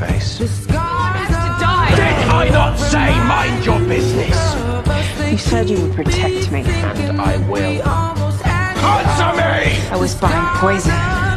face. Has to die. Did I not say mind your business? You said you would protect me. And I will. Answer me! I was buying poison.